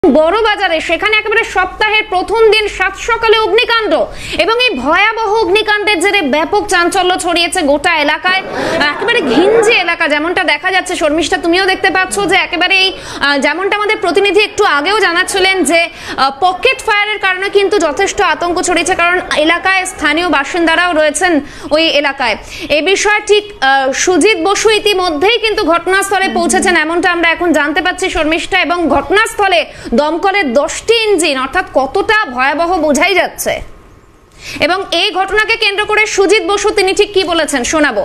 বড় বাজারে সেখানে একেবারে সপ্তাহের প্রথম দিন সাত সকালে অগ্নিকাণ্ড এবং এই ভয়াবহ অগ্নিকাণ্ডের জেরে ব্যাপক চাঞ্চল্য ছড়িয়েছে গোটা এলাকায়। একেবারে ঘিঞ্জি এলাকা যেমনটা দেখা যাচ্ছে, শর্মিষ্ঠা তুমিও দেখতে পাচ্ছ যে একেবারে এই যেমনটা আমাদের প্রতিনিধি একটু আগেও জানাচ্ছিলেন যে পকেট ফায়ারের কারণে কিন্তু যথেষ্ট আতঙ্ক ছড়িয়েছে, কারণ এলাকায় স্থানীয় বাসিন্দারাও রয়েছেন ওই এলাকায়। এই বিষয়ে ঠিক সুজিত বসু ইতিমধ্যেই কিন্তু ঘটনাস্থলে পৌঁছেছেন এমনটা আমরা এখন জানতে পাচ্ছি শর্মিষ্ঠা, এবং ঘটনাস্থলে দমকলের 10টি ইঞ্জিন, অর্থাৎ কতটা ভয়াবহ বোঝাই যাচ্ছে। এবং এই ঘটনাকে কেন্দ্র করে সুজিত বসু তিনি ঠিক কি বলেছেন শোনাবো।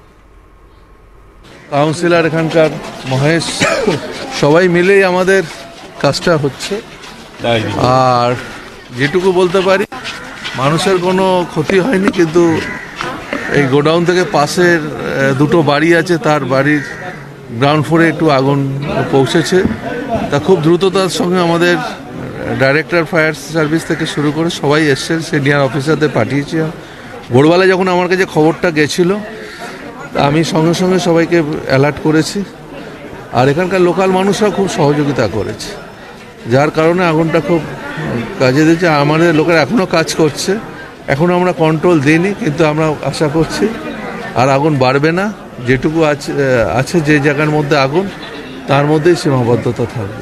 কাউন্সিলর এখানকার মহেশ সবাই মিলেই আমাদের কাজটা হচ্ছে, আর যেটুকু বলতে পারি মানুষের কোনো ক্ষতি হয়নি, কিন্তু এই গোডাউন থেকে পাশের দুটো বাড়ি আছে, তার বাড়ির গ্রাউন্ড ফ্লোরে একটু আগুন পৌঁছেছে। তা খুব দ্রুততার সঙ্গে আমাদের ডাইরেক্টর ফায়ার সার্ভিস থেকে শুরু করে সবাই এসছেন, সিনিয়র অফিসারদের পাঠিয়েছি। ভোরবেলায় যখন আমার কাছে খবরটা গেছিলো আমি সঙ্গে সঙ্গে সবাইকে অ্যালার্ট করেছি, আর এখানকার লোকাল মানুষরা খুব সহযোগিতা করেছে, যার কারণে আগুনটা খুব কাজে দিয়েছে। আমাদের লোকেরা এখনও কাজ করছে, এখনও আমরা কন্ট্রোল দিইনি, কিন্তু আমরা আশা করছি আর আগুন বাড়বে না। যেটুকু আছে যে জায়গার মধ্যে আগুন তার মধ্যেই সীমাবদ্ধতা থাকবে।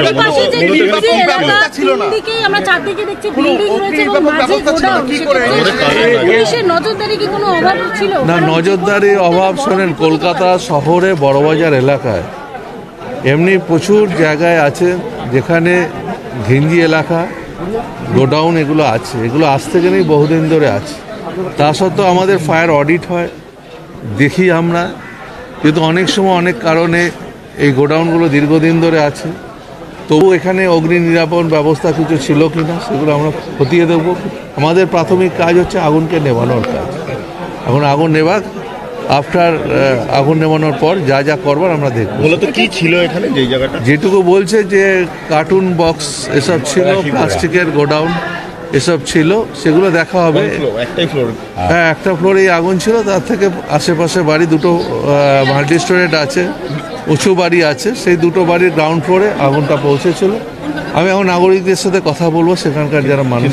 না, নজরদারির অভাব শোনেন, কলকাতা শহরে বড়বাজার এলাকায় এমনি প্রচুর জায়গায় আছে যেখানে ঘিঞ্জি এলাকা, গোডাউন এগুলো আছে, এগুলো আজ থেকে নেই, বহুদিন ধরে আছে। তা সত্ত্বেও আমাদের ফায়ার অডিট হয়, দেখি আমরা, কিন্তু অনেক সময় অনেক কারণে এই গোডাউনগুলো দীর্ঘদিন ধরে আছে, তবু এখানে অগ্নি নিরাপণ ব্যবস্থা কিছু ছিল কি না সেগুলো আমরা খতিয়ে দেবো। আমাদের প্রাথমিক কাজ হচ্ছে আগুনকে নেভানোর কাজ। এখন আগুন নেভাক, আফটার আগুন নেভানোর পর যা যা করবার আমরা দেখব। মূলত কি ছিল এখানে যে জায়গাটা? যেটুকু বলছে যে কার্টুন বক্স এসব ছিল, প্লাস্টিকের গোডাউন এসব ছিল, সেগুলো দেখা হবে। হ্যাঁ, একটা ফ্লোরেই আগুন ছিল, তার থেকে আশেপাশে বাড়ি দুটো মাল্টি স্টোরেড আছে, উঁচু বাড়ি আছে, সেই দুটো বাড়ির গ্রাউন্ড ফ্লোরে আগুনটা পৌঁছেছিল। আমি এখন নাগরিকদের সাথে কথা বলবো, সেখানকার যারা মানুষ।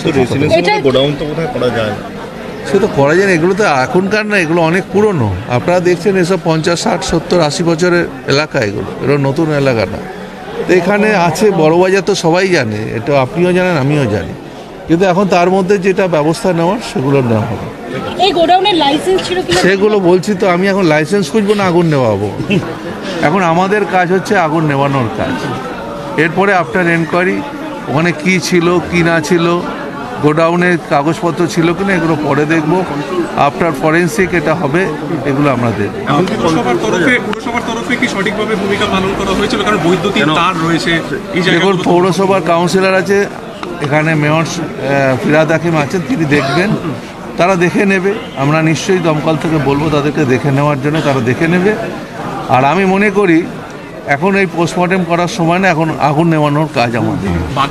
সে তো করা যায় না, এগুলো তো এখনকার না, এগুলো অনেক পুরনো। আপনারা দেখছেন এসব 50, 60, 70, 80 বছরের এলাকা, এগুলো নতুন এলাকা না। তো এখানে আছে বড়বাজার, তো সবাই জানে, এটা আপনিও জানেন আমিও জানি, কিন্তু এখন তার মধ্যে যেটা ব্যবস্থা নেওয়ার সেগুলো নেওয়া হবে। এই গোডাউনের লাইসেন্স ছিল কি সেগুলো বলছি তো, আমি এখন লাইসেন্স খুঁজবো না আগুন নেওয়াবো। এখন আমাদের কাজ হচ্ছে আগুন নেওয়ানোর কাজ। এরপরে আফটার এনকোয়ারি ওখানে কি ছিল কি না ছিল, গোডাউনের কাগজপত্র ছিল কিনা, এগুলো পরে দেখবো। আফটার ফরেন্সিক এটা হবে, এগুলো আমরা দেখব। পৌরসভার তরফে কি সঠিকভাবে ভূমিকা পালন করা হয়েছিল? কারণ বৈদ্যুতিক তার রয়েছে। দেখুন, পৌরসভার কাউন্সিলর আছে এখানে, মেয়র ফিরাদ হাকিম আছেন, তিনি দেখবেন, তারা দেখে নেবে। আমরা নিশ্চয়ই দমকল থেকে বলবো তাদেরকে দেখে নেওয়ার জন্য, তারা দেখে নেবে। আর আমি মনে করি এখন এই পোস্টমর্টেম করার সময় না, এখন আগুন নেওয়ানোর কাজ আমাদের।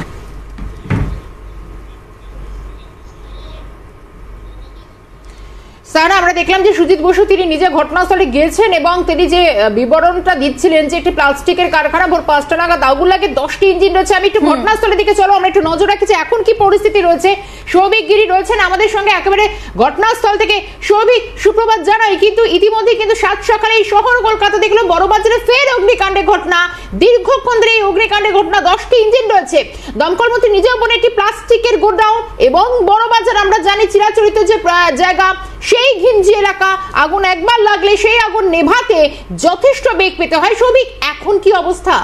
স্যার, আমরা দেখলাম যে সুজিত বসু তিনি নিজে ঘটনাস্থলে গিয়েছেন এবং তিনি যে বিবরণটা দিচ্ছিলেন যে একটি প্লাস্টিকের কারখানা, ভোর 5টা নাগাদ আগুন লাগে, 10টি ইঞ্জিন রয়েছে। আমি একটু ঘটনাস্থলের দিকে চলো, আমরা একটু নজর রাখছি এখন কি পরিস্থিতি রয়েছে। সৌভিক গিরি রয়েছেন আমাদের সঙ্গে একেবারে ঘটনাস্থল থেকে। সৌভিক, সুপ্রভাত জানাই। কিন্তু ইতিমধ্যে কিন্তু সাত সকালে এই শহর কলকাতা দেখলাম বড়বাজারে ফের অগ্নিকাণ্ডের ঘটনা, দীর্ঘক্ষণ ধরে এই অগ্নিকাণ্ডের ঘটনা, 10টি ইঞ্জিন রয়েছে। দমকল মন্ত্রী নিজেও বলে একটি প্লাস্টিকের গোডাউন এবং বড়বাজার আমরা জানি চিরাচরিত যে জায়গা, সেই ঘিঞ্জি এলাকা, আগুন একবার লাগলে সেই আগুন নেভাতে যথেষ্ট বেগ পেতে হয়। সৌভিক, এখন কি অবস্থা?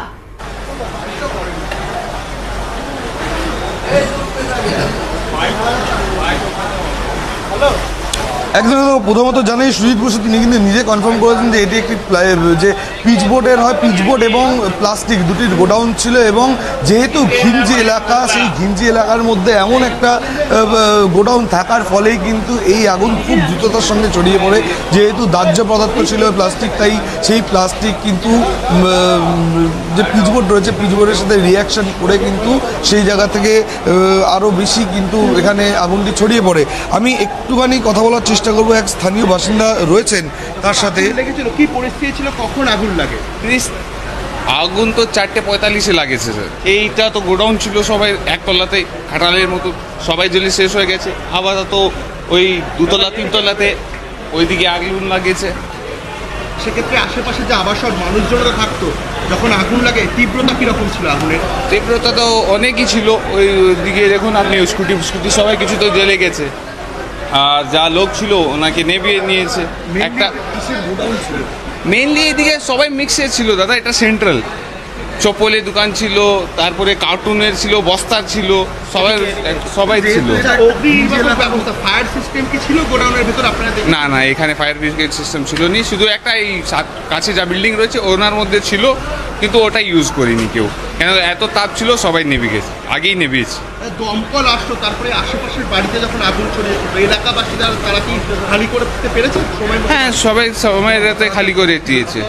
একদম। প্রথমত জানাই সুজিত বসু তিনি কিন্তু নিজে কনফার্ম করেছেন যে এটি একটি যে পিচবোর্ডের হয়, পিচবোর্ড এবং প্লাস্টিক দুটির গোডাউন ছিল, এবং যেহেতু ঘিঞ্জি এলাকা, সেই ঘিঞ্জি এলাকার মধ্যে এমন একটা গোডাউন থাকার ফলেই কিন্তু এই আগুন খুব দ্রুততার সঙ্গে ছড়িয়ে পড়ে। যেহেতু দাহ্য পদার্থ ছিল প্লাস্টিক, তাই সেই প্লাস্টিক কিন্তু যে পিচবোর্ড রয়েছে, পিচবোর্ডের সাথে রিয়াকশন করে কিন্তু সেই জায়গা থেকে আরও বেশি কিন্তু এখানে আগুনটি ছড়িয়ে পড়ে। আমি একটুখানি কথা বলার চেষ্টা করবো, এক স্থানীয় বাসিন্দা রয়েছেন তার সাথে। কি পরিস্থিতি ছিল, কখন আগুন লাগে? আগুন তো 4:45 লাগেছে স্যার। এইটা তো গোডাউন ছিল সবাই একতলাতে খাটালের মতো, সবাই জ্বলে শেষ হয়ে গেছে। আবার তো ওই 2তলা 3তলাতে ওইদিকে আগুন লাগিয়েছে। সেক্ষেত্রে আশেপাশে যে আবাসন মানুষজনরা থাকতো, যখন আগুন লাগে তীব্রতা কিরকম ছিল আগুনের? তীব্রতা তো অনেকই ছিল। ওই দিকে দেখুন আপনি স্কুটি সবাই কিছু তো জ্বলে গেছে, আর যা লোক ছিল ওনাকে নেভিয়ে নিয়েছে। একটা গোডাউন ছিল মেইনলি এইদিকে সবাই মিক্সে ছিল দাদা, এটা সেন্ট্রাল। চপ্পলের দোকান ছিল, তারপরে কার্টুনের ছিল, বস্তার ছিল, সবাই ছিল। ব্যবস্থা ফায়ার সিস্টেম কি ছিল গোডাউনের ভিতর আপনাদের? না এখানে ফায়ার ব্রিগেড সিস্টেম ছিল নি, শুধু একটা এই কাছে যা বিল্ডিং রয়েছে ওনার মধ্যে ছিল, কিন্তু ওটা ইউজ করিনি কেউ, কেন এত তাপ ছিল সবাই নেভে গেছে, আগেই নেভিয়েছে। দমকল আসতো, তারপরে আশেপাশের বাড়িতে যখন আগুন ছড়িয়েছিল এলাকাবাসী তারা কি খালি করতে পেরেছে সময়? হ্যাঁ, সবাই সময়ের রাতে খালি করে দিয়েছে।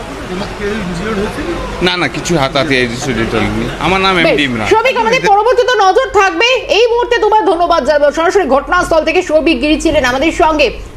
না কিছু হাতাতে আমার নাম এমডি ইমরান। শফিক, আমাদের পরবর্তীতে নজর থাকবে। এই মুহূর্তে তোমার ধন্যবাদ জানাবো। সরাসরি ঘটনাস্থল থেকে শফিক গিরি ছিলেন আমাদের সঙ্গে।